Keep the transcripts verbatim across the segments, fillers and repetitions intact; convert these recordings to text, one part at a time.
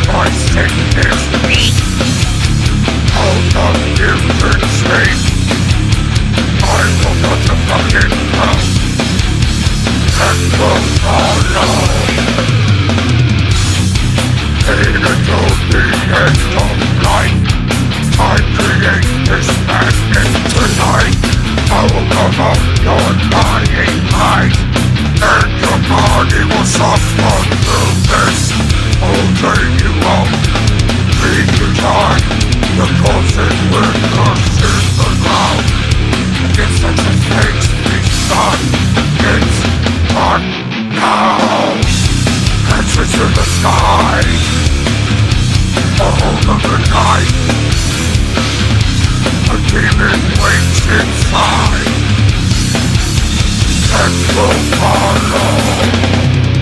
my sickness beat. All the future sleep. I will not the fucking hell. And will follow. Pain until the end of life. I create this madness tonight. I will come out your dying eyes. And your body will suffer through this. Only you won't leave to die. The closest will curse the ground. If such a thing's be done, it's done now. Answer to the sky. A hold of the night. A demon waits inside. And will follow.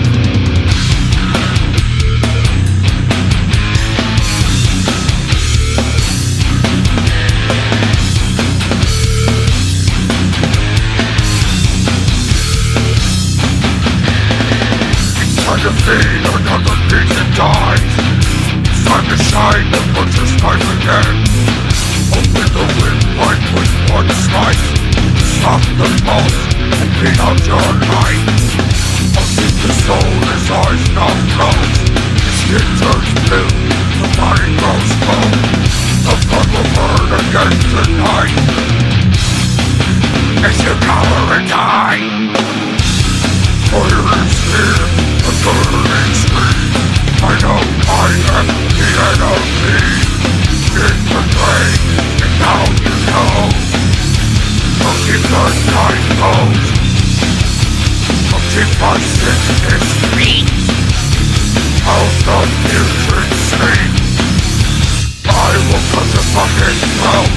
Time to feed another piece and die. It's time to shine the butcher's knife again. Open the windpipe with one slice. Stop the pulse and beat out your light. I'll see the soul as eyes now closed. The skin turns blue, the body grows cold. The blood will burn again tonight. As you cower and die. Fire is here, a burning scream. I know I am the enemy. In the grave, and now you know. I'll keep the night closed. I'll keep my sickness free. Out the future scream. I will put the fucking hell.